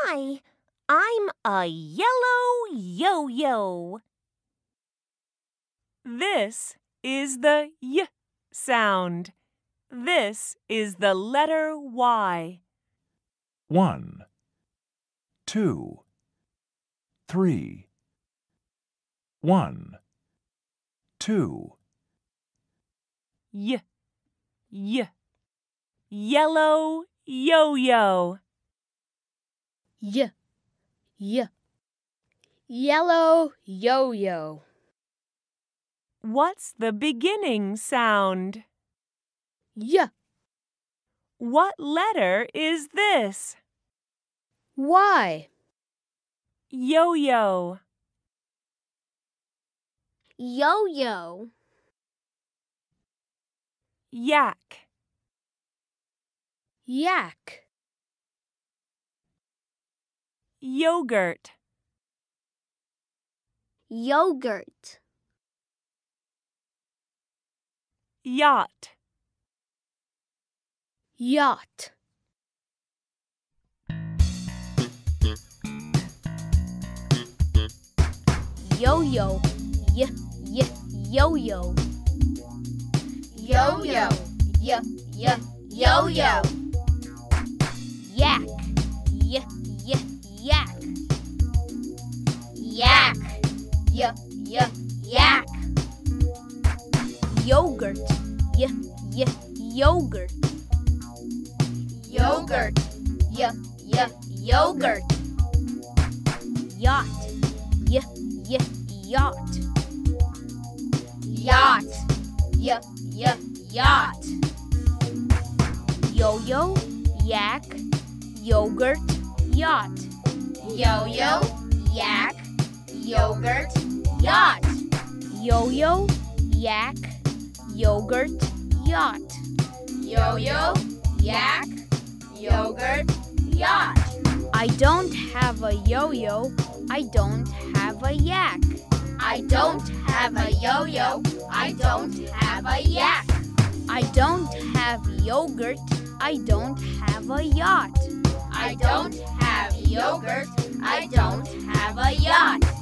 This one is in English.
Hi, I'm a yellow yo-yo. This is the y sound. This is the letter Y. 1, 2, 3. 1, 2. Y, yellow yo-yo. Y, yellow yo-yo. What's the beginning sound? Y, What letter is this? Y, Yo-yo. Yo-yo. Yak. yak, Yogurt. Yogurt. Yacht. yacht. Yo-yo, yo-yo. Yo-yo, yo-yo. Yak, yak. Yak, yak. Yogurt, yogurt. Yogurt, yogurt. Yacht, yacht. Yacht, yacht. Yo-yo, yak, yogurt, yacht. Yo-yo, yak, yogurt, yacht. Yo-yo, yak, yogurt, yacht. Yo-yo, yak, yogurt, yacht. I don't have a yo-yo, I don't have a yak. I don't have a yo-yo, I don't have a yak. I don't have yogurt, I don't have a yacht. I don't have yogurt, I don't have a yacht.